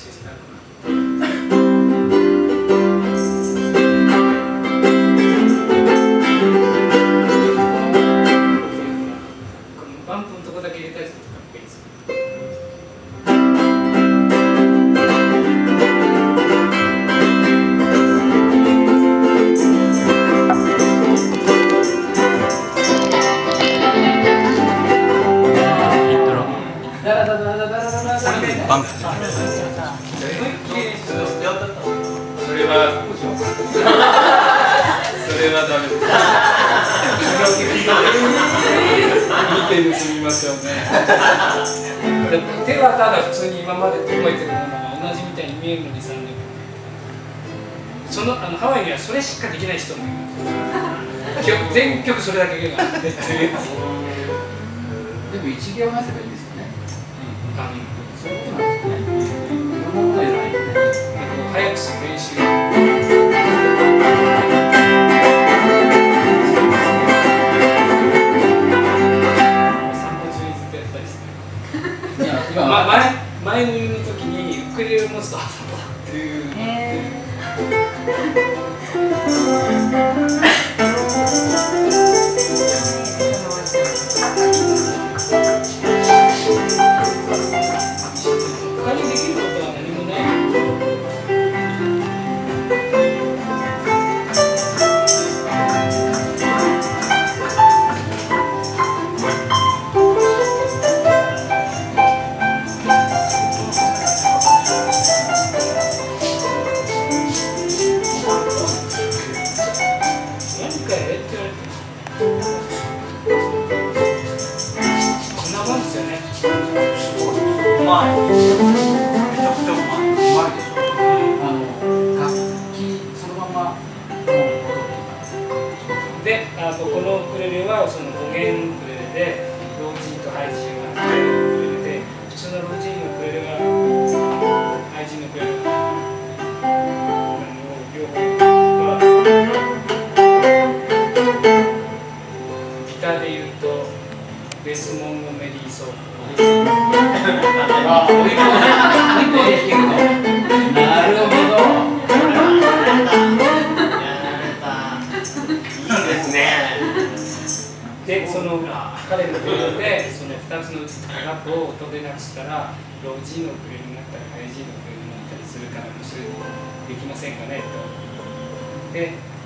バンプのとこだけ入れたりするとかっこいいですよ。 バンプ。 それはダメです。見て盗みましょうね。手はただ普通に今まで動いてるものが同じみたいに見えるのにさ、そのハワイにはそれしかできない人もいる。全曲それだけがでも一芸をなせばいいんですよね。そういうことなんですね。いろんなものをやらないとね。 早くする練習。前の言う時にウクレレを持つとっていう。他にできることは何もない。こんなもんですよね。 うまい。めちゃくちゃうまい。うまいでしょ。楽器そのままの音で、ここのウクレレはその5弦ウクレレでローGとハイGが入るウクレレで、普通のローGのウクレレがハイGのウクレレが両方ギターで言うとベスモンゴメリーソープ。 なるほど。 で、その彼のウクレレでその2つのうち高くを音でなくしたらロー G のウクレレになったりハイ G のウクレレになったりするから、それできませんかねと。で